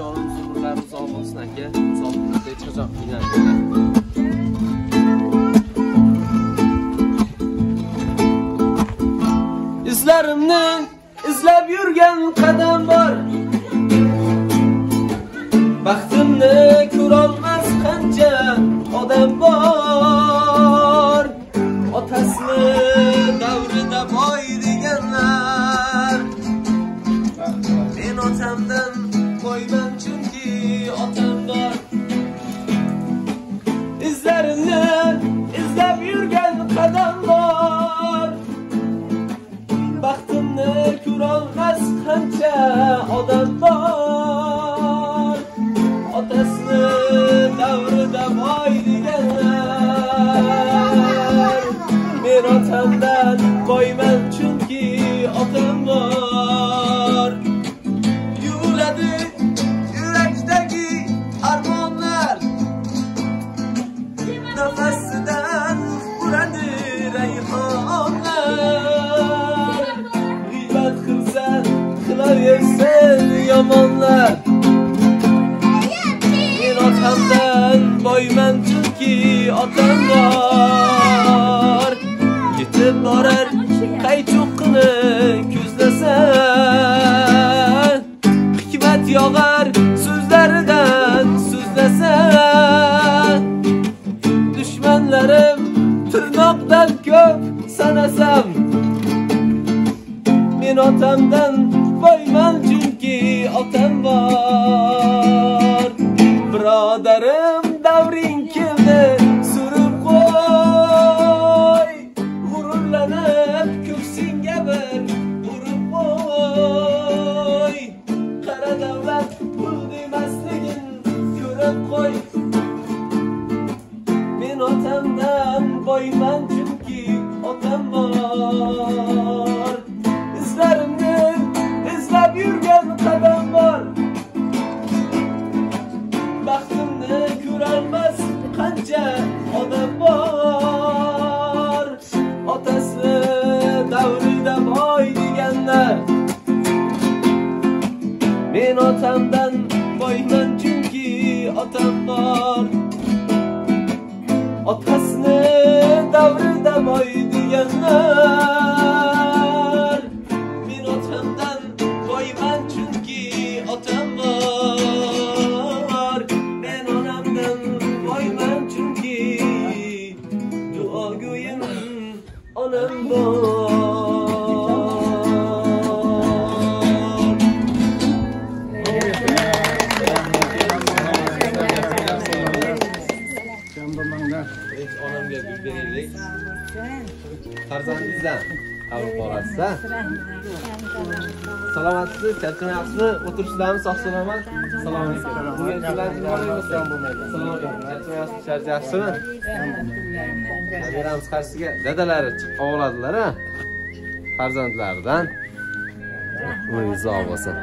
onajonim umrlari uzoq bo'lsin aka. Sog'likda hech qachon qiynalmanglar. Izlarimni izlab yurgan qadam bor. Baxtimni ko'rolmas qancha odam bor. Otasini davrida boy deganlar. Men otamdan boyman chunki otam bor. Izlarimni izlab yurgan qadam bor. Baxtimni ko'rolmas qancha odam bor. Otasini davrida boy deganlar. Men otamdan boyman chunki otam bor. Yuradi yurakdagi armonlar. Nafasidan uradi rayhonlar. G'iybat qilsan qilaversin yomonlar. Men otamdan boyman chunki otam bor. Yetib borar qaychoqni ko'zlasan. Hikmat yog'ar so'zlaridan so'zlasan. Dushmanlarim tirnoqdan ko'p sanasam. Men otamdan boyman chunki otam bor. Birodarim davring keldi surib qo'y. G'ururlanib ko'ksingga bir urib qo'y. Qara davlat pul demasligin ko'rib qo'y. Men otamdan boyman chunki otam bor. Izlarimni izlab yurgan qadam bor. Baxtimni ko'rolmas qancha odam bor. Otasi davrida boy deganlar. Men otamdan boyman chunki otam bor. Otasini davrida boy deganlar. Men otamdan boyman chunki otam bor. Men onamdan boyman chunki duogo'yim onam bor. Onamga gul beraylik. Farzandingizdan qabul qilasiz-a? Salomatsiz, charchamayapsizmi? O'tirishlarmi sog'-salomat? Assalomu alaykum. Bugun sizlarning bolangiz bo'lmaydi. Assalomu alaykum. Charchamayapsiz, charchayapsizmi? Nabiramiz qarshisiga dadalari chiqib qoladilar-a? Farzandlaridan. Umringiz uzoq bo'lsin.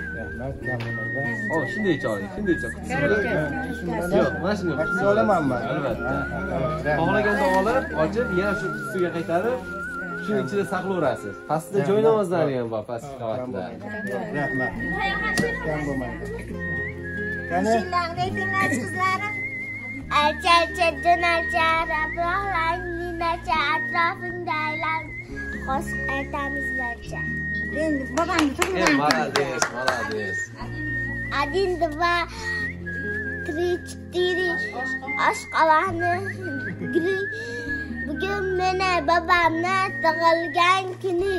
Oh, shunday oling, shunday qutisi bilan. Yo'q, mana shuni qutisi olamanmi? Albatta. Xohlaganda olib, ochib, yana shu qutisiga qaytarib, shuning ichida saqlayverasiz. Pastda joy namozlari ham bor, pastki qavatda. Rahmat. Kam bo'lmaydi. Qani? Shunday qizlarim. Acha jonacha rabrohlang ninacha atrofingda aylan. Qo'shiq aytamiz barcha. Endi babamni turgan. Молодец, молодец. 1, 2, 3, 4 oshqalani. Bugun meni babamni tug'ilgan kuni.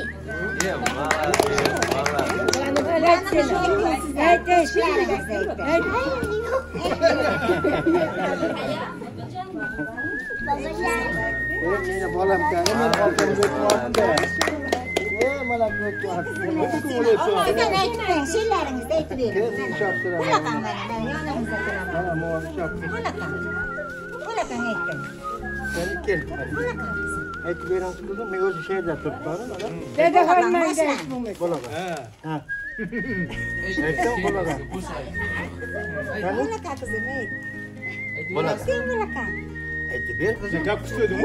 Meni bolam qani, men orqamga o'tmoqda. Malaklik vaqti. Oydan aytmang, she'rlaringizni aytib bering. Kim shoptiraman? Bunaqangi yoningizda turaman. Mana mo'l shoptir. Bunaqangi aytding. Sen kel. Aytib berasiz kuzim, men o'zi she'rda turibman, mana. Dada qo'ymangda. Bo'laqa. Ha. Aytdim bo'laqa. Bunaqa qizim, ayt. Bo'laqa. Sen bunaqa. Aytib ber qizim. Gap kuchlaydim-ku.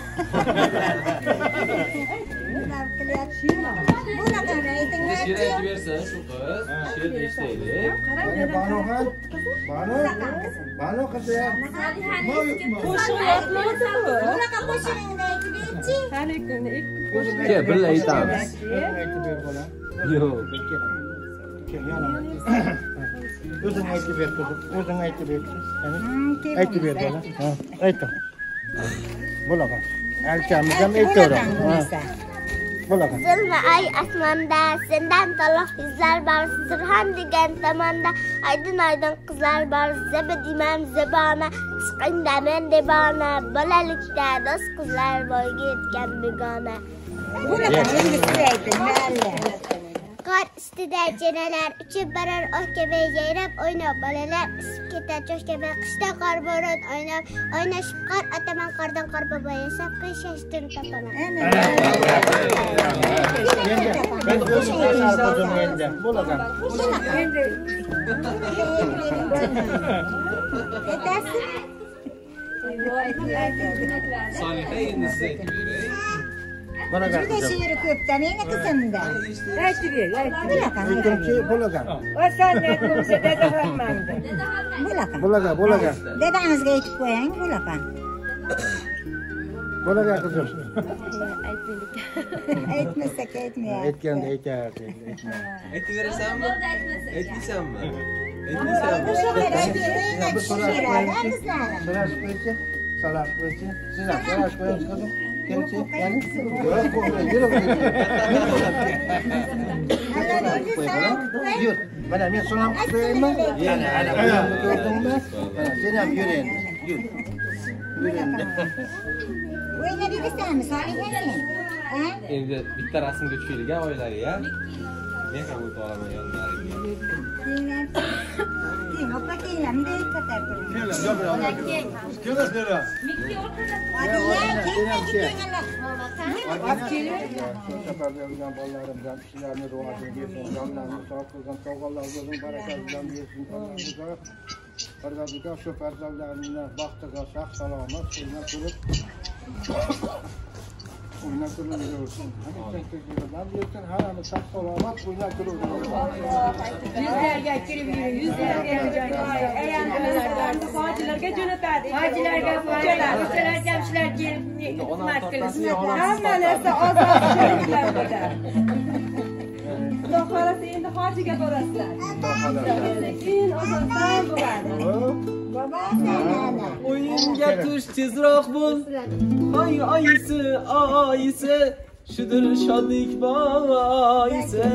Bunaqani aytinglar. She'r aytib bersa, shu qiz, she'r eshitaylik. Banoxon. Bano qizi. Bunaqa qo'shig'ingni aytib berchi. Ke, birga aytamiz. Aytib ber bolam. Yo'q. Kel, yana. O'zing aytib ber qizim. O'zing aytib ber. Aytib ber bolam. Ha, aytdim. Bo'laqa. Alkamiz ham aytdim. Bo'laqa. Zulma ay asmonda sendan taloq yuzlar bor, Surxon degan tomonda aydin qizlar bor, Zeba dimam zebona, ishqingda men devona, bolalikda do'st qizlar boyga yetgan begona. Bunaqa endi ayting, mayli. Qor ustida jenalar uchib borar, o'kkabe yayrab o'ynab bolalar, isib ketar cho'shkabe qishda qor bo'ron o'ynashib qor ataman qordan qor bobo yasab qishashdim topaman. Ben o'zim qizim endi. Bo'laqa. Soliha endi siz aytib bering. Bo'laqa. Juda she'ri ko'pda meni qizimda. Aytib ber. Aytdim-ki, bo'laqa. Oson aytmasa dada hammamda. Bo'laqa. Dadangizga aytib qo'ying, bunaqa. Bo'laqa qizim. Aytmasak aytmayapti. Aytganda aytardi. Aytib berasanmi? Aytmaysanmi? So'rash qo'ychi. Siz ham so'rash qo'yingiz qizim. Kelchi. Ya'ni. Yur. Mana men so'ram qo'yaymi? Ana ko'rdingmi? Sen ham yur endi. Yur. O'ynab yurasanmi, Soliha sen? Ha? Endi bitta rasmga tushaylik-a oilariga. Men ham o'tib olaman yonlariga. Sen opa kelamda katar ko'ring. Bolalarımdan işlerini ruhatını versin, canlarını sağ kılsın, sağlarını gözün barakasından versin, Parvazika şu farzallarına baktığa sağ salamet, oynatılıyorsun. Hani tekrar diyorsun, haramı sağ salamet oynatılıyorsun. Yüzlerge kirib yürü, yüzlerge hojilarga jo'natadi. Hojilarga uchalar jamshilar kelib xizmat qilsin. Hamma narsa oson. Xudo xolasa endi hojiga borasizlar. Keyin osondan bo'ladi. O'yinga tush tezroq bo'l. Ay ayisi, shudir shodlik boisi.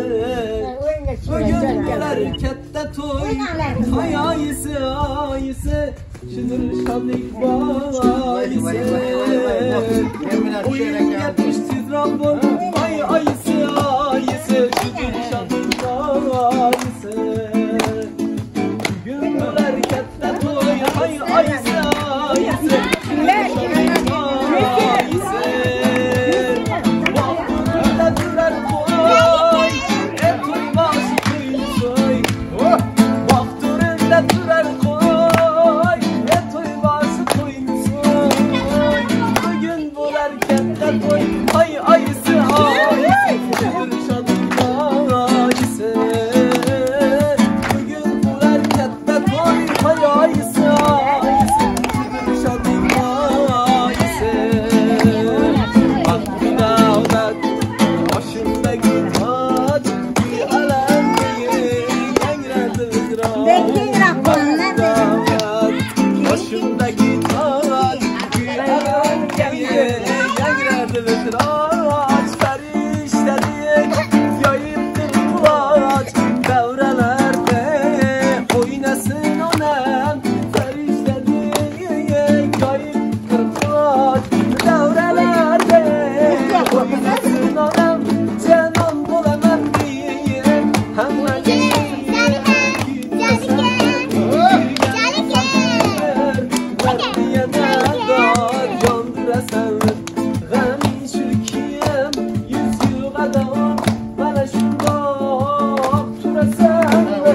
Bugun bo'lar katta to'y. Ay ayisi, shudir shodlik boisi. O'yinga tush tezroq bo'l. Ay ayisi, shudir shodlik boisi. Bugun bo'lar katta to'y. Ay ayisi,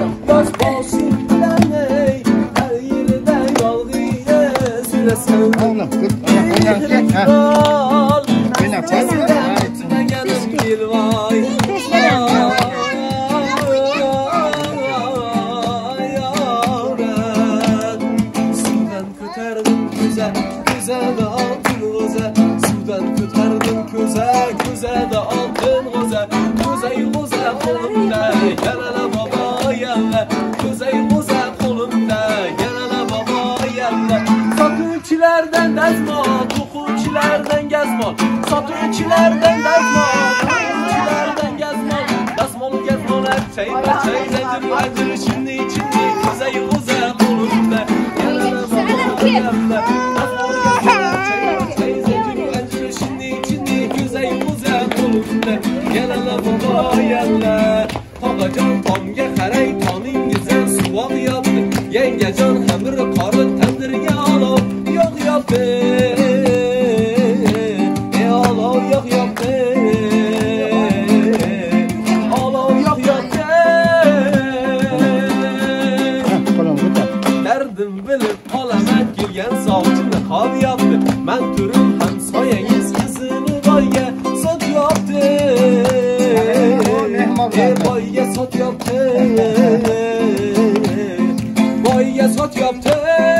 Sen qo'limda yanala bobo yalla ko'zay qo'za qo'limda yanala bobo yalla sotuvchilardan dazmol o'quvchilardan gazmol sotuvchilardan dazmol o'quvchilardan gazmol dazmol gazmollar chayla chayla ajr shinni chinni ko'zay qo'za qo'limda yanala bobo yalla dazmol gazmollar chayla chayla ajr shinni chinni ko'zay qo'za qo'limda yanala bobo yalla tog'ajon tomga qarang toningizdan suvoq yopdi yangajon xamir qori tandirga olov yo'q yopdi olov yo'q yopdi olov yo'q yopdi dardim bilib olaman kelgan sovchini qov yopdi man turim hamsoyangiz qizini boyga sot yopdi boyga sot yopdi boyga sot yopdi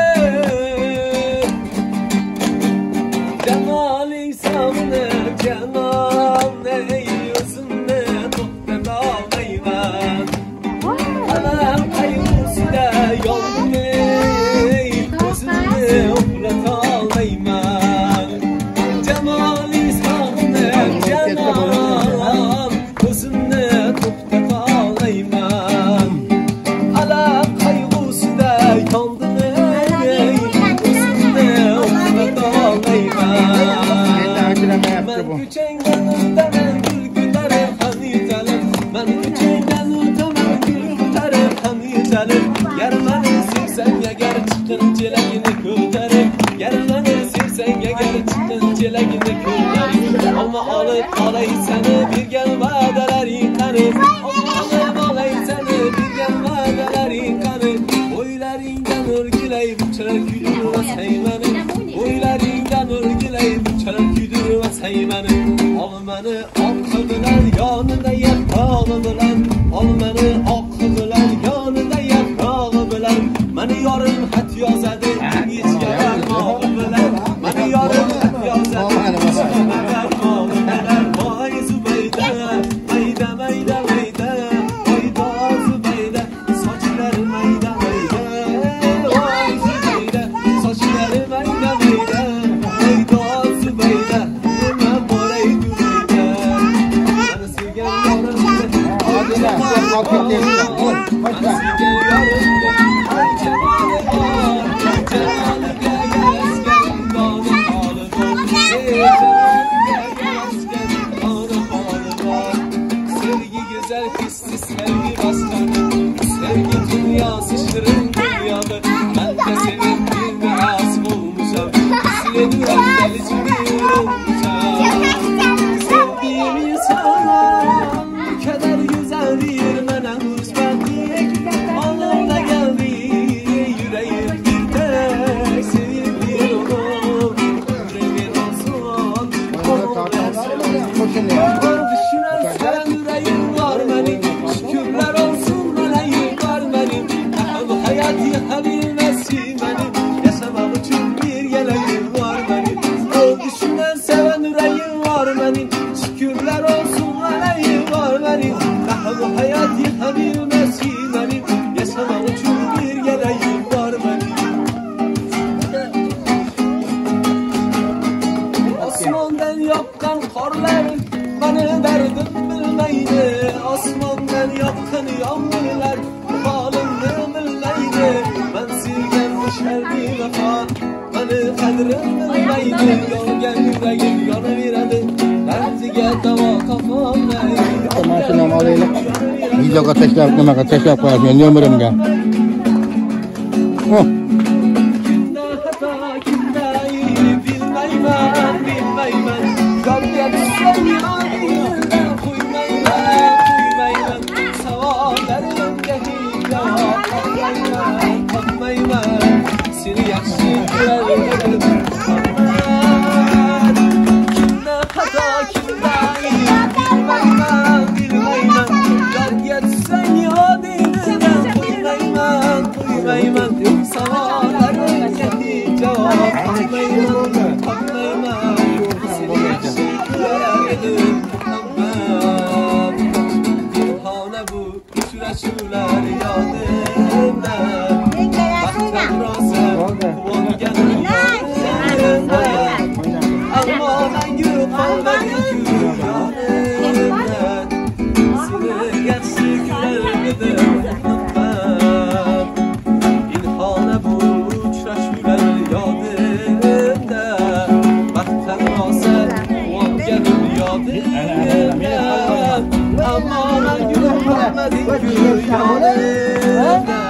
jamoling sog'inib janom ey o'zimni to'xtata olmayman alam qayg'usida yondim ey o'zimni uxlata olmayman jamoling sog'inib janom o'zimni to'xtata olmayman alam qayg'usida yondim ey o'zimni uxlata olmayman man ko'changdan o'taman gul ko'tarib hamidalim man ko'changdan o'taman gul ko'tarib hamidalim yarmani sevsang agar chiqqin chelagini ko'tarib yarmani sevsang agar chiqqin chelagini ko'tarib olma olib olay seni bergan va'dalaring qani olib olay seni bergan va'dalaring qani o'ylaringdan o'rgilay buchalar kuydirmasay mani o'ylaringdan o'rgilay buchalar kuydirmasay mani olmani oqi bilan yonida yaprog'i bilan olmani oqi bilan yonida yaprog'i bilan mani yorim xat yozadi ingichka barmog'i bilan mani yorim xat yozadi ingichka barmog'i bilan voy Zubayda mayda mayda mayda mayda Zubayda sochlari mayda mayda voy Zubayda sochlari mayda mayda mayda Zubayda nima boray Zubayda mani sevgan yorimni sevgi güzel hissi sevgi başkanı sevgi dünyası şirin dünyada ben de senin bir asım olmuşam senin delici bir olmuşam sevdiğimi sana bu kadar güzel bir menen uzmanlık onunla geldi yüreğim bir tek sevip bir olur bir olsun düşünen seven yüreğim var benim şükürler olsun meleğim var benim bu hayat yıkabilmesi benim yaşamak için bir geleğim var benim o düşünen seven yüreğim var benim şükürler olsun meleğim var benim bu hayat yıkabilmesi benim yaşamak için bir geleğim var benim osmondan yoqqan qorlar beni derdim bilmeydi osmondan yoqqan yağmurlar halimni bilmeydi ben sevgan musharbi vafo beni qadrim bilmeydi yongan yuragim yonaveradi dardiga davo topolmaydi mashinani olaylik videoga tashlab nimaga tashlab qo'yasiz nomerimga kimda xato kimda ayb bilmayman bilmayman yolga tushsam yoningizdan qo'ymayman savollarimga hech javob topmayman seni yaxshi ko'raverdim kimda xato kimda ayb bilmayman bilmayman yolga tushsam yoningizdan qo'ymayman savollarimga hech javob topmayman seni yaxshi ko'raverdim kelmading yonimga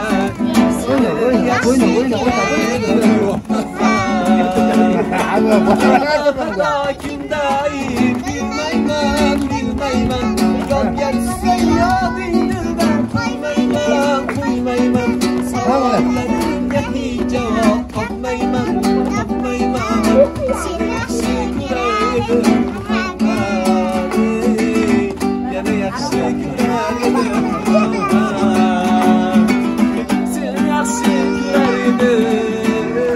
kimdayim bilmayman yod ketsa yoding dildan qo'ymayman savollarimga hech javob topmayman seni yaxshi ko'rar edim yana yaxshi ko'rar edim seni yaxshi ko'rar edim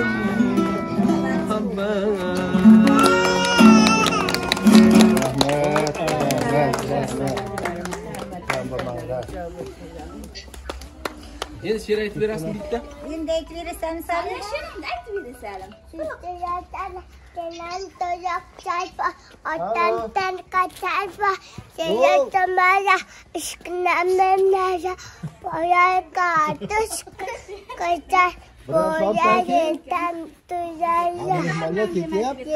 Endi she'r aytib berasizmi bitta? Endi aytib berasan Salim. She'rimni aytib berasan. Kelan to'yoq chaypa, otandan qachaypa, seyatmara, ishqinamara, boyayga tush, qachar, boyaydan tuyaya. Mana ketyapti.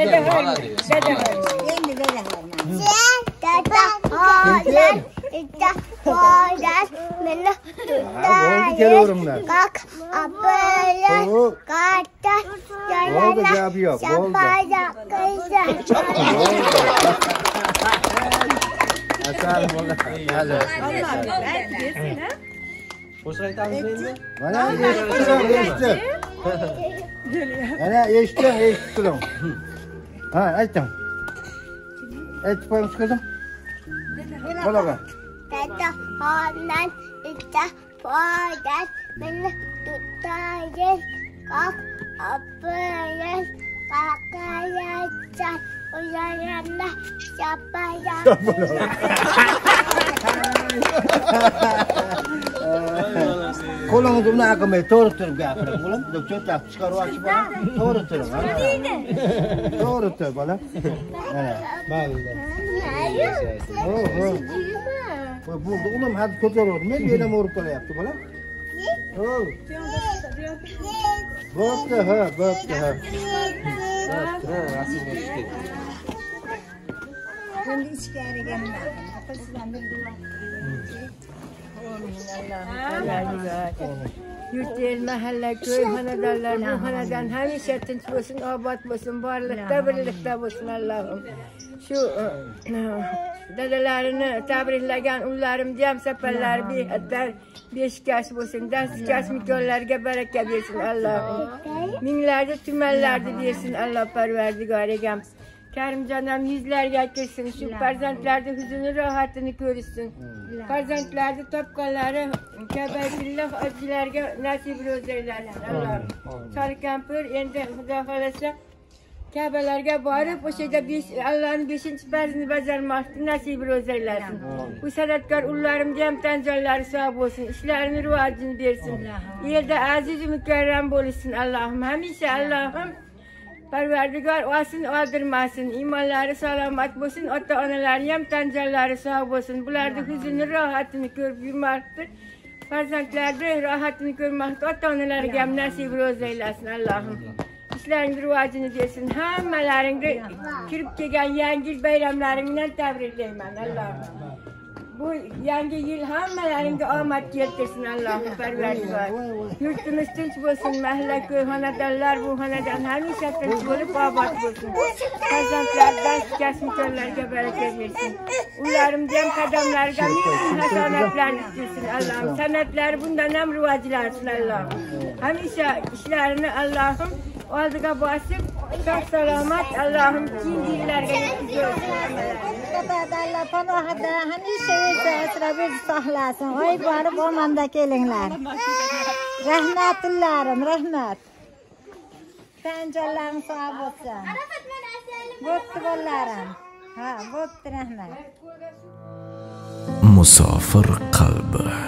Endi beraman. Dada, holan, ita, holan, meni tutayın. Kalk, abayın, kaçar, yayana, şapaya kıyacak. Asal bo'ldi. Hali. Qo'shiq aytamizmi endi? Mana eshitdim. Ana eshitdim. Ha, aytdim. Aytib qo'yamiz qizim. Bo'laga. Dada, holan, ita, holan, meni tutayın. Kalk, abayın, kakayacak. Uyarana, şapaya. Qo'lingizni bunaqa qilmay, to'g'ri turib gapiring, bolam. Doktor chiqaryapti, bolam. To'g'ri turing. To'g'ri tur, bolam. Mana, mayli. Bo'ldi, o'g'lim, hadi ko'taraver. Men belam o'rib qolyapti, bolam. Bo'pti, bo'pti. Rasmga tushdik. Endi ichkariga nima qilsam Yurt el, mahalla, köy, xonadonlar, bu xonadon hamisha tinch bo'lsin, obod bo'lsin, borliqda, birlikda bo'lsin Allohim. Shu dadalarini tabriklagan ullarimni ham sapallari bexatar, beshkash bo'lsin, dastkash mikonlarga baraka bersin Allohim. Minglarni tumanlarni bersin Alloh Parvardigorigam. Karimjonam yuzlarga kirsin, shu farzandlarni huzuni rohatini ko'rsin. Farzandlarni topganlari kabaytilloh ojilarga nasib ro'zaylasin Alloh. Sarkampir endi Xudo xolasa Kabalarga borib o'sha yerda Allohning 5-farzini bajarmoqni nasib ro'zaylasin. Bu san'atkor ullarimga ham tan joylari sog' bo'lsin, ishlarini rivojini bersin. Yerda aziz mukarram bo'lsin Allohim. Hamisha Allohim Parvardigor olsin, oldirmasin. Iymonlari salomat bo'lsin, ota-onalari ham tan joylari sog' bo'lsin. Bularni huzuni rohatini ko'rib yurmoqdir. Farzandlarni rohatini ko'rmoqni ota-onalariga ham nasib ro'zaylasin Allohim. İşlerin rivacını versin. Hammalaringni kirib kelgan yangi yil bayramlaringdan tabriklayman Allohim. Bu yangi yil hammalaringga omad keltirsin Allohim Parvardigor. Yurtimiz tinch bo'lsin, mahalla, ko'y, xonadonlar, bu xonadon hamisha tinch bo'lib obod bo'lsin. Farzandlardan kasb-mikonlarga baraka bersin. Ularimiz ham qadamlariga hasonatlarni bersin Allohim. San'atlari bundan ham rivojlansin Allohim. Hamisha ishlarini Allohim oldiga bosib, sog' salomat Allohim keyingi yillarga yetkazsin. Allah panohida hamisha o'zi asrab o'zi saqlasin. Oy borib omonda kelinglar. Rahmatullarim, rahmat. Tanjonlarim sog' bo'lsin. Bo'pti bolarim. Ha, bo'pti rahmat. Musofir qalbi